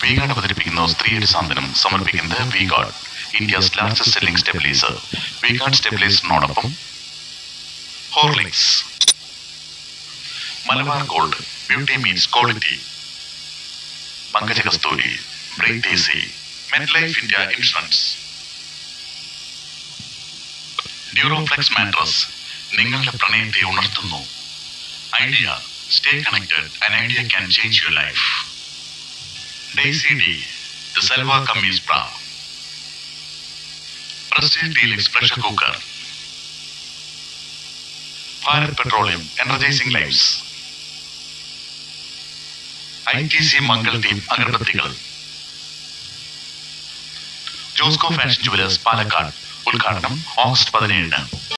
V-Guard അവതരിപ്പിക്കുന്ന സ്ത്രീ സാന്ത്വനം സമർപ്പിക്കുന്നത് V-Guard, India's largest selling stabilizer. V-Guard stabilizerനോടൊപ്പം Horlicks, Malabar gold, beauty means quality, Pankaja Kasturi, break easy, Medlife India insurance, Duroflex mattress നിങ്ങളുടെ പ്രണയത്തെ ഉണർത്തുന്നു. Idea, stay connected, an idea can change your life. Daisy D, the Salwa Kameez Bra, Prestige Deluxe Pressure Cooker, Bharat Petroleum, energizing lives, ITC Mangal Team Agarbatigal, Josco Fashion Jewelers Palakkad, ഉദ്ഘാടനം August 17.